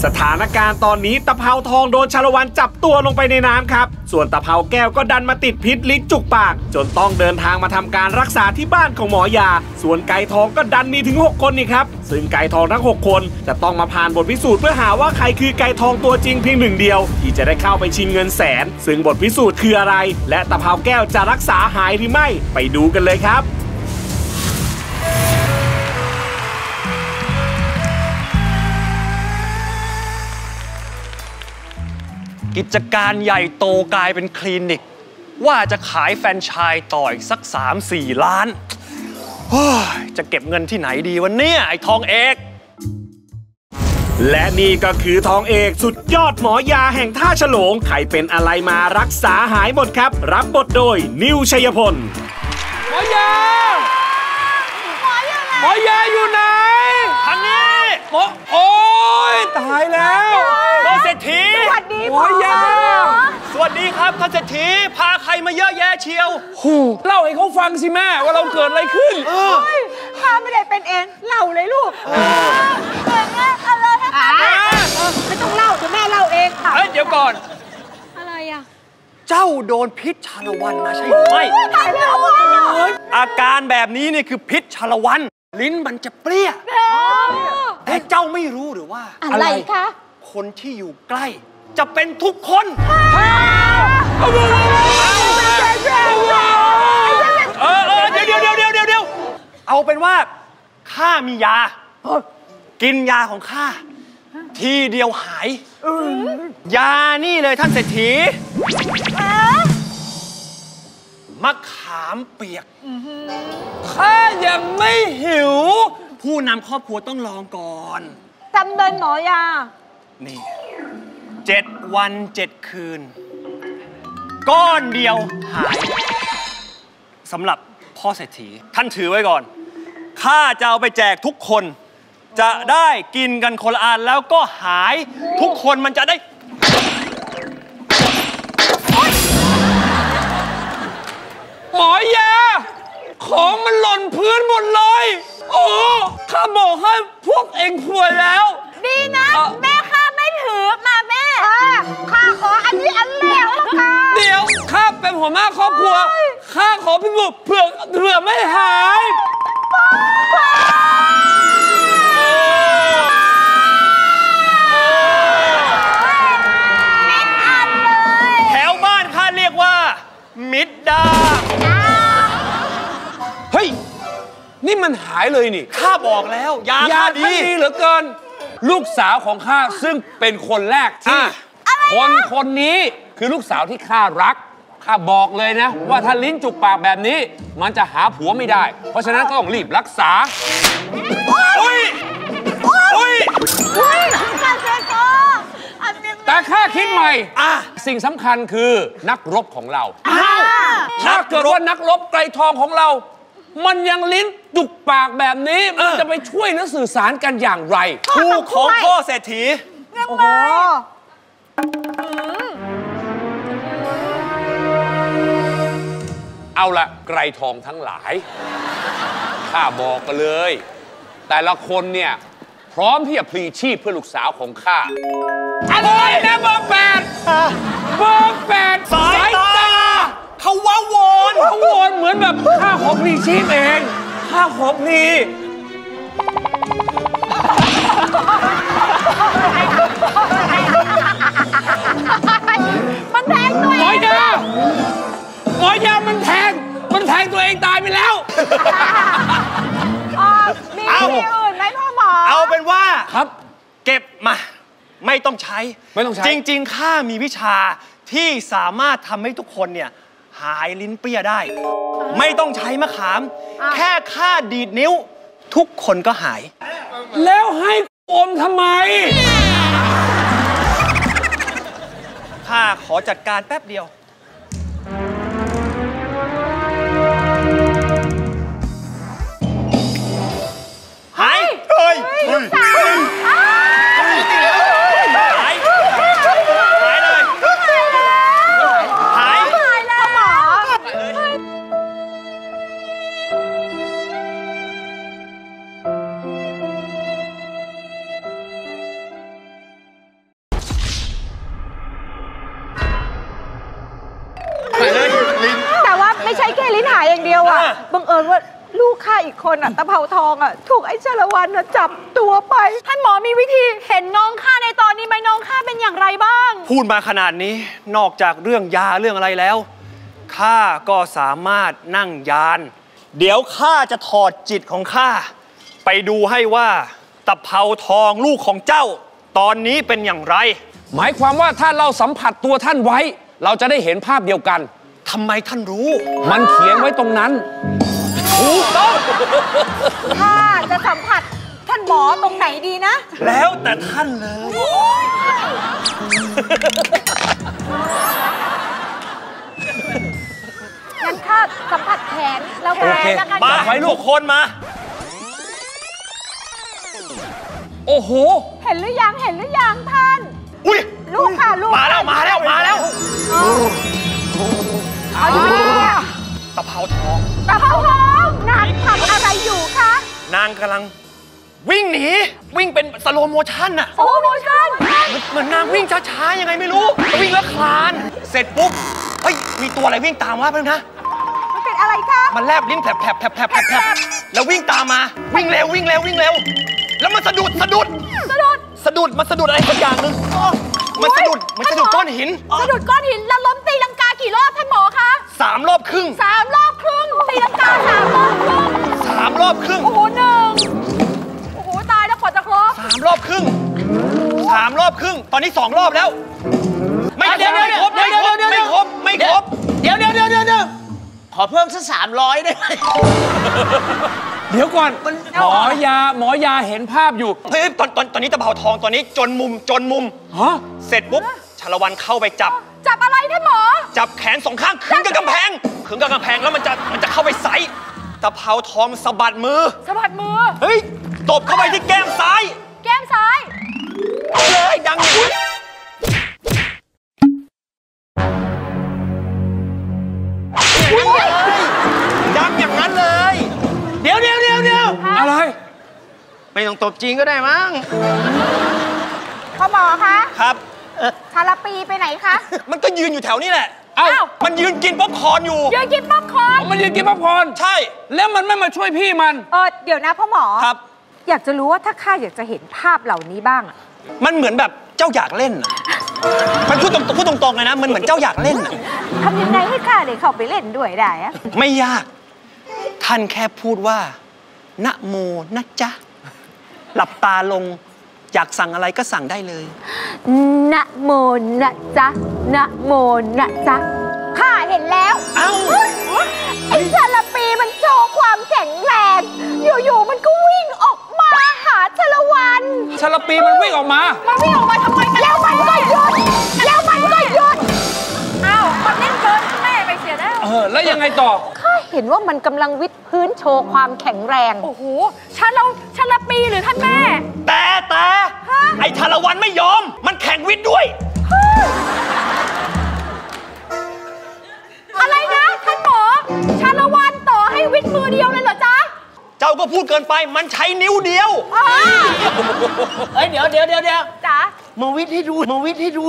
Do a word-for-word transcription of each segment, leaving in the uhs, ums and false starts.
สถานการณ์ตอนนี้ตะเภาทองโดนชาละวันจับตัวลงไปในน้ำครับส่วนตะเภาแก้วก็ดันมาติดพิษลิ้นจุกปากจนต้องเดินทางมาทำการรักษาที่บ้านของหมอยาส่วนไก่ทองก็ดันมีถึงหกคนนี่ครับซึ่งไก่ทองทั้งหกคนจะต้องมาผ่านบทพิสูจน์เพื่อหาว่าใครคือไก่ทองตัวจริงเพียงหนึ่งเดียวที่จะได้เข้าไปชิงเงินแสนซึ่งบทพิสูจน์คืออะไรและตะเภาแก้วจะรักษาหายหรือไม่ไปดูกันเลยครับกิจการใหญ่โตกลายเป็นคลินิกว่าจะขายแฟรนไชส์ต่ออีกสัก สามสี่ ล้านจะเก็บเงินที่ไหนดีวันนี้ไอ้ทองเอกและนี่ก็คือทองเอกสุดยอดหมอยาแห่งท่าฉลงใครเป็นอะไรมารักษาหายหมดครับรับบทโดยนิวชัยพลหมอยาหมอยาอยู่ไหนทางนี้หมอโอ้ยตายแล้วพ่อเศรษฐีสวัสดีหมอยาสวัสดีครับท่านเศรษฐีพาใครมาเยอะแยะเชียวหูเล่าให้เขาฟังสิแม่ว่าเราเกิดอะไรขึ้นข้าไม่ได้เป็นเองเล่าเลยลูกเกิดเรื่องอะไรไม่ต้องเล่าเดี๋ยวแม่เล่าเองค่ะเฮ้ยเดี๋ยวก่อนอะไรอ่ะเจ้าโดนพิษชาละวันมาใช่หรือไม่ตายแล้วอาการแบบนี้นี่คือพิษชาละวันลิ้นมันจะเปรี้ยแต่เจ้าไม่รู้หรือว่าอะไรคะคนที่อยู่ใกล้จะเป็นทุกคนเออเออเดี๋ยวเดี๋ยวเดี๋ยวเดี๋ยวเดี๋ยวเอาเป็นว่าข้ามียากินยาของข้าทีเดียวหายยานี่เลยท่านเศรษฐีมะขามเปียกข้ายังไม่หิวผู้นำครอบครัวต้องลองก่อนจำเดินหมอยานี่เจ็ดวันเจ็ดคืนก้อนเดียวหายสำหรับพ่อเศรษฐีท่านถือไว้ก่อนข้าจะเอาไปแจกทุกคนจะได้กินกันคนละอันแล้วก็หายทุกคนมันจะได้หมอยาของมันหล่นพื้นหมดเลยโอ้ข้าบอกให้พวกเอ็งป่วยแล้วดีนะแม่ข้าไม่ถือมาแม่ข้าขออันนี้อันแรกแล้วค่ะเดี๋ยวข้าเป็นหัวหน้าครอบครัวข้าขอพี่บุ๋มเผื่อเผื่อไม่หายมิดอันเลยแถวบ้านข้าเรียกว่ามิดดาเฮ้ยนี่มันหายเลยนี่ข้าบอกแล้วยายาดีเหลือเกินลูกสาวของข้าซึ่งเป็นคนแรกที่คนคนนี้คือลูกสาวที่ข้ารักข้าบอกเลยนะว่าถ้าลิ้นจุกปากแบบนี้มันจะหาผัวไม่ได้เพราะฉะนั้นก็ต้องรีบรักษาอุ้ยอุ้ยแต่ข้าคิดใหม่สิ่งสำคัญคือนักรบของเราถ้าเกิดว่านักรบไกรทองของเรามันยังลิ้นจุกปากแบบนี้มันจะไปช่วยและสื่อสารกันอย่างไรคู่ของพ่อเศรษฐีโอ้โหเอาละไกรทองทั้งหลายข้าบอกกันเลยแต่ละคนเนี่ยพร้อมที่จะพลีชีพเพื่อลูกสาวของข้าอะไรนะเบอร์แปดเบอร์แปดสายตาเขาว้าวนเขาวนเหมือนแบบข้าขอพลีชีพเองข้าขอพลีมันแทงตัวเองหมอยาหมอยามันแทงมันแทงตัวเองตายไปแล้วมีที่อื่นไหมพ่อหมอเอาเป็นว่าครับเก็บมาไม่ต้องใช้ไม่ต้องใช้จริงๆข้ามีวิชาที่สามารถทำให้ทุกคนเนี่ยหายลิ้นเปรี้ยได้ไม่ต้องใช้มะขามแค่ข้าดีดนิ้วทุกคนก็หายแล้วให้อมทำไมข้าขอจัดการแป๊บเดียวหายเฮ้ยหายหายเลยหายหายแล้วหมอลิ้นหายอย่างเดียวอ่ะบังเอิญว่าลูกข้าอีกคนอ่ะตะเภาทองอ่ะถูกไอ้ชาละวันอ่ะจับตัวไปท่านหมอมีวิธีเห็นน้องข้าในตอนนี้ไหมน้องข้าเป็นอย่างไรบ้างพูดมาขนาดนี้นอกจากเรื่องยาเรื่องอะไรแล้วข้าก็สามารถนั่งยานเดี๋ยวข้าจะถอดจิตของข้าไปดูให้ว่าตะเภาทองลูกของเจ้าตอนนี้เป็นอย่างไรหมายความว่าถ้าเราสัมผัสตัวท่านไว้เราจะได้เห็นภาพเดียวกันทำไมท่านรู้มันเขียนไว้ตรงนั้นถูกต้องถ้าจะสัมผัสท่านหมอตรงไหนดีนะแล้วแต่ท่านเลยงั้นข้าสัมผัสแขนแล้วแขนแล้วกันมาไว้ลูกคนมาโอ้โหเห็นหรือยังเห็นหรือยังท่านอุ้ยลูกค่ะลูกมาแล้วมาแล้วมาแล้วเอาอยู่เนี่ยตะเภาทองตะเภาทองนางทำอะไรอยู่คะนางกำลังวิ่งหนีวิ่งเป็นสโลโมชั่นอะสโลโมชั่นเหมือนนางวิ่งช้าๆยังไงไม่รู้วิ่งแล้วคลานเสร็จปุ๊บเฮ้ยมีตัวอะไรวิ่งตามมาเพื่อนนะมันเป็นอะไรคะมันแลบลิ้นแผลบแผลบแผลบแผลบแผลบแล้ววิ่งตามมาวิ่งเร็ววิ่งเร็ววิ่งเร็วแล้วมันสะดุดสะดุดสะดุดสะดุดมันสะดุดอะไรสักอย่างหนึ่งมันสะดุดมันสะดุดก้อนหินสะดุดก้อนหินแล้วล้มตีลังกากี่รอบท่านหมอคะสามรอบครึ่งสามรอบครึ่งตีลังกาสามรอบครึ่งสามรอบครึ่งโอ้โหหนึ่งโอ้โหตายแล้วขอจะครบสามรอบครึ่งสามรอบครึ่งตอนนี้สองรอบแล้วไม่เดี๋ยวเดี๋ยวไม่ครบไม่ครบไม่ครบเดี๋ยวเดี๋ยวเดี๋ยวเดี๋ยวขอเพิ่มสักสามร้อยได้ไหมเดี๋ยวก่อนหมอยาหมอยาเห็นภาพอยู่เฮ้ยตอนตอนตอนนี้ตะเภาทองตอนนี้จนมุมจนมุมฮะเสร็จปุ๊บชาละวันเข้าไปจับจับอะไรท่านหมอจับแขนสองข้างขึงกับกำแพงขึงกับกำแพงแล้วมันจะมันจะเข้าไปใส่ตะเภาทองสะบัดมือสะบัดมือเฮ้ยตบเข้าไปที่แก้มซ้ายแก้มซ้ายเลยดังอุ้ยดังอย่างนั้นเลยเดี๋ยวเดี๋ยวเดี๋ยวเดี๋ยวอะไรไม่ต้องตบจริงก็ได้มั้งพ่อหมอคะครับชาลปีไปไหนคะมันก็ยืนอยู่แถวนี้แหละเอ้ามันยืนกินป๊อปคอร์นอยู่ยืนกินป๊อปคอร์นมันยืนกินป๊อปคอร์นใช่แล้วมันไม่มาช่วยพี่มันเออเดี๋ยวนะพ่อหมอครับอยากจะรู้ว่าถ้าข้าอยากจะเห็นภาพเหล่านี้บ้างอะมันเหมือนแบบเจ้าอยากเล่นมันพูดตรงพูดตรงๆเลยนะมันเหมือนเจ้าอยากเล่นทำยังไงให้ข้าได้เข้าไปเล่นด้วยได้อะไม่ยากท่านแค่พูดว่านะโมนะจ๊ะหลับตาลงอยากสั่งอะไรก็สั่งได้เลยนะโมนะจ๊ะนะโมนะจ๊ะข้าเห็นแล้วเอ้าไอ้ชาลปีมันโชว์ความแข็งแรงอยู่ๆมันก็วิ่งออกมาหาชาละวันชาลปีมันวิ่งออกมามันวิ่งออกมาทำไมแล้วมันก็หยุดแล้วมันก็หยุดอ้าวมันเล่นเกินแม่ไปเสียแล้วเออแล้วยังไงต่อข้าเห็นว่ามันกำลังวิดพื้นโชว์ความแข็งแรงโอ้โหชาลชาลปีหรือท่านแม่แต่แต่ไอ้ชาละวันไม่ยอมมันแข่งวิดด้วยอะไรนะท่านหมอชาละวันต่อให้วิดมือเดียวเลยเหรอจ๊ะเจ้าก็พูดเกินไปมันใช้นิ้วเดียวเฮ้ยเดี๋ยวเดี๋ยวเดี๋ยวเดี๋ยวจ๊ะมึงวิดให้ดูมึงวิดให้ดู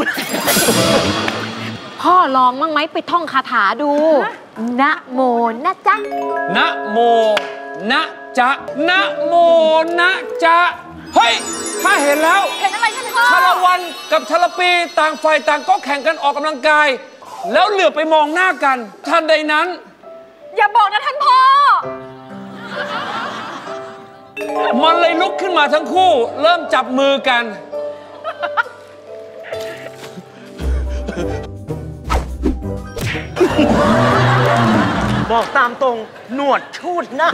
พ่อลองมั้งไหมไปท่องคาถาดูนะโมนะจ๊ะนะโมนะจ๊ะนะโมนะจ๊ะเฮ้ยข้าเห็นแล้วเห็นอะไรท่านพ่อชาละวันกับชาลปีต่างฝ่ายต่างก็แข่งกันออกกำลังกายแล้วเหลือบไปมองหน้ากันทันใดนั้นอย่าบอกนะท่านพ่อมันเลยลุกขึ้นมาทั้งคู่เริ่มจับมือกันบอกตามตรงหนวดชูดนะ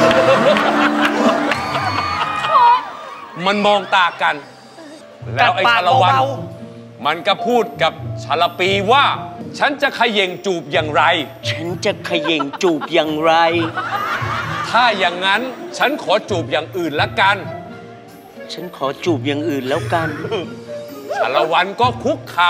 มันมองตากันแล้วไอ้ชาละวันมันก็พูดกับชาลปีว่าฉันจะเขย่งจูบอย่างไรฉันจะเขย่งจูบอย่างไรถ้าอย่างนั้นฉันขอจูบอย่างอื่นละกันฉันขอจูบอย่างอื่นแล้วกันชาละวันก็คุกเข่า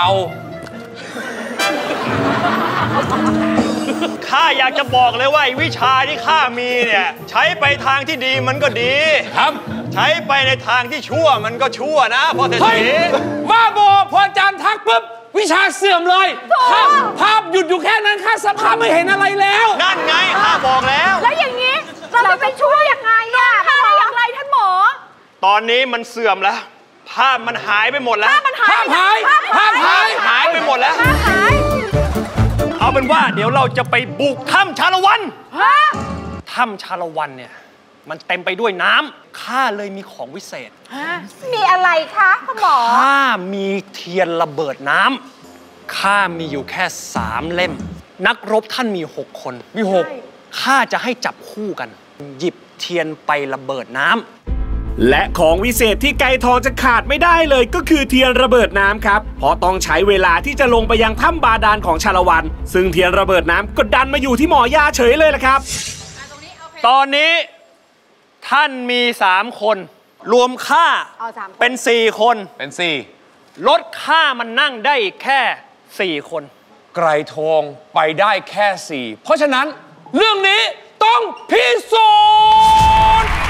ข้าอยากจะบอกเลยว่าวิชาที่ข้ามีเนี่ยใช้ไปทางที่ดีมันก็ดีครับใช้ไปในทางที่ชั่วมันก็ชั่วนะพ่อเศรษฐีบ้าบอพออาจารย์ทักปุ๊บวิชาเสื่อมเลยภาพภาพหยุดอยู่แค่นั้นข้าสักข้าไม่เห็นอะไรแล้วนั่นไงข้าบอกแล้วแล้วอย่างนี้เราจะไปช่วยยังไงอะค่าได้อย่างไรท่านหมอตอนนี้มันเสื่อมแล้วภาพมันหายไปหมดแล้วภาพมันหายภาพหายภาพหายหายไปหมดแล้วภาพหายเอาเป็นว่าเดี๋ยวเราจะไปบุกถ้ำชาละวันถ้ำชาละวันเนี่ยมันเต็มไปด้วยน้ำข้าเลยมีของวิเศษมีอะไรคะคุณหมอข้ามีเทียนระเบิดน้ำข้ามีอยู่แค่สามเล่มนักรบท่านมีหกคนมีหกข้าจะให้จับคู่กันหยิบเทียนไประเบิดน้ำและของวิเศษที่ไก่ทองจะขาดไม่ได้เลยก็คือเทียนระเบิดน้ำครับเพราะต้องใช้เวลาที่จะลงไปยังถ้ำบาดาลของชาละวันซึ่งเทียนระเบิดน้ำก็ดันมาอยู่ที่หมอยาเฉยเลยละครับตอนนี้ท่านมีสามคนรวมข้าเป็นสี่คนเป็นสี่ลดข้ามันนั่งได้แค่สี่คนไกรทองไปได้แค่สี่เพราะฉะนั้นเรื่องนี้ต้องพิสูจน์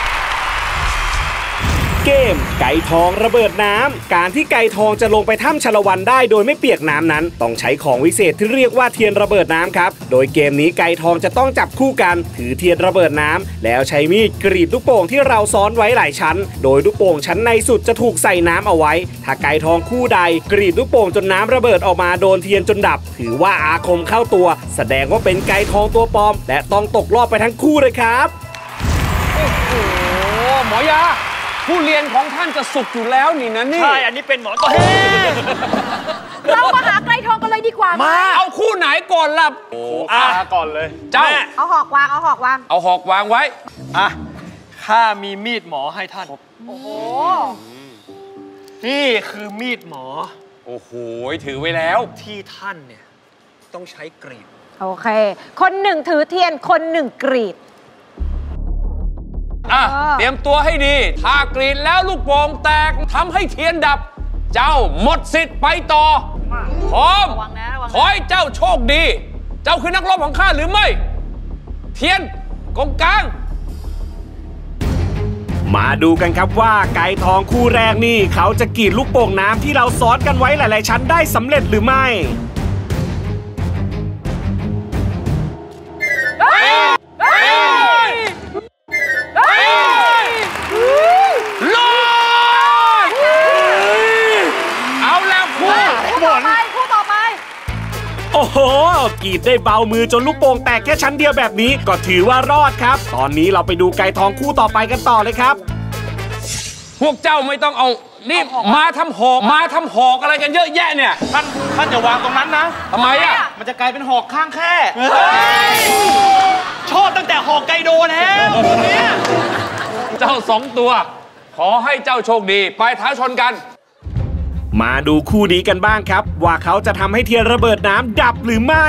เกมไก่ทองระเบิดน้ำการที่ไก่ทองจะลงไปถ้ำชาละวันได้โดยไม่เปียกน้ำนั้นต้องใช้ของวิเศษที่เรียกว่าเทียนระเบิดน้ำครับโดยเกมนี้ไก่ทองจะต้องจับคู่กันถือเทียนระเบิดน้ำแล้วใช้มีดกรีดลูกโป่งที่เราซ้อนไว้หลายชั้นโดยลูกโป่งชั้นในสุดจะถูกใส่น้ำเอาไว้ถ้าไก่ทองคู่ใดกรีดลูกโป่งจนน้ำระเบิดออกมาโดนเทียนจนดับถือว่าอาคมเข้าตัวแสดงว่าเป็นไก่ทองตัวปลอมและต้องตกรอบไปทั้งคู่เลยครับโอ้โหหมอยาผู้เรียนของท่านจะสุกอยู่แล้วนี่นะนี่ใช่อันนี้เป็นหมอตัวเรามาหาไกรทองกันเลยดีกว่ามาเอาคู่ไหนก่อนล่ะโอ้อาก่อนเลยเจ้าเอาหอกวางเอาหอกวางเอาหอกวางไว้อ่ะข้ามีมีดหมอให้ท่านโอ้โหนี่คือมีดหมอโอ้โหถือไว้แล้วที่ท่านเนี่ยต้องใช้กรีดโอเคคนหนึ่งถือเทียนคนหนึ่งกรีดอ่ะเตรียมตัวให้ดีถ้ากรีดแล้วลูกโป่งแตกทำให้เทียนดับเจ้าหมดสิทธิ์ไปต่อพร้อมขอให้เจ้าโชคดีเจ้าคือนักรบของข้าหรือไม่เทียนกองกลางมาดูกันครับว่าไก่ทองคู่แรกนี่เขาจะกรีดลูกโป่งน้ำที่เราซ้อนกันไว้หลายๆชั้นได้สำเร็จหรือไม่รอดเอาแล้วคู่คู่ต่อไปคู่ต่อไปโอ้โหกรีดได้เบามือจนลูกโป่งแตกแค่ชั้นเดียวแบบนี้ก็ถือว่ารอดครับตอนนี้เราไปดูไก่ทองคู่ต่อไปกันต่อเลยครับพวกเจ้าไม่ต้องเอานี่มาทำหอกมาทำหอกอะไรกันเยอะแยะเนี่ยท่านท่านอย่าวางตรงนั้นนะทำไมอ่ะมันจะกลายเป็นหอกข้างแค่ชอบตั้งแต่หอกไกโดแล้วเนี่ยเจ้าสองตัวขอให้เจ้าโชคดีปลายเท้าชนกันมาดูคู่นี้กันบ้างครับว่าเขาจะทำให้เทียนระเบิดน้ำดับหรือไม่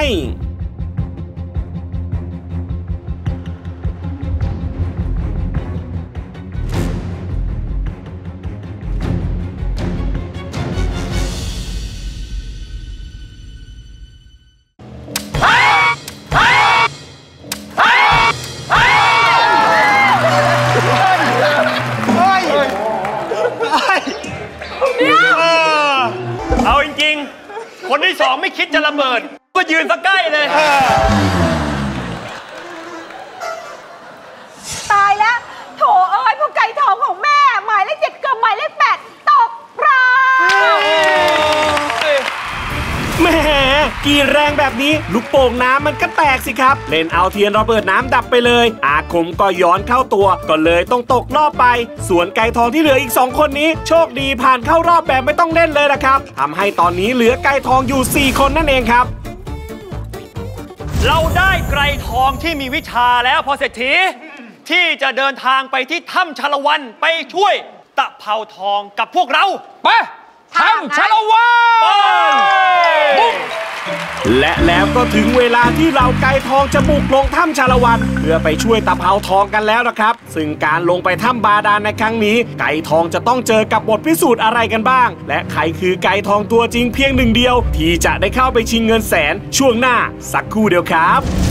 เอาจริงๆคนที่สองไม่คิดจะระเบิดก็ยืนสักใกล้เลยตายแล้วโถเอ้ยพวกไก่ทองของแม่หมายเลขเจ็ดกับหมายเลขแปดตกรอบแหมกี่แรงแบบนี้ลูกโป่งน้ำมันก็แตกสิครับเล่นเอาเทียนระเบิดน้ำดับไปเลยอาคมก็ย้อนเข้าตัวก็เลยต้องตกรอบไปส่วนไก่ทองที่เหลืออีกสองคนนี้โชคดีผ่านเข้ารอบแบบไม่ต้องเล่นเลยละครับทำให้ตอนนี้เหลือไก่ทองอยู่สี่คนนั่นเองครับเราได้ไก่ทองที่มีวิชาแล้วพอเศรษฐีที่จะเดินทางไปที่ถ้ำชาละวันไปช่วยตะเภาทองกับพวกเราไปถ้ำชาละวันและแล้วก็ถึงเวลาที่เราไก่ทองจะบุกลงถ้ำชาละวันเพื่อไปช่วยตะเภาทองกันแล้วนะครับซึ่งการลงไปถ้ำบาดาลในครั้งนี้ไก่ทองจะต้องเจอกับบทพิสูจน์อะไรกันบ้างและใครคือไก่ทองตัวจริงเพียงหนึ่งเดียวที่จะได้เข้าไปชิงเงินแสนช่วงหน้าสักครู่เดียวครับ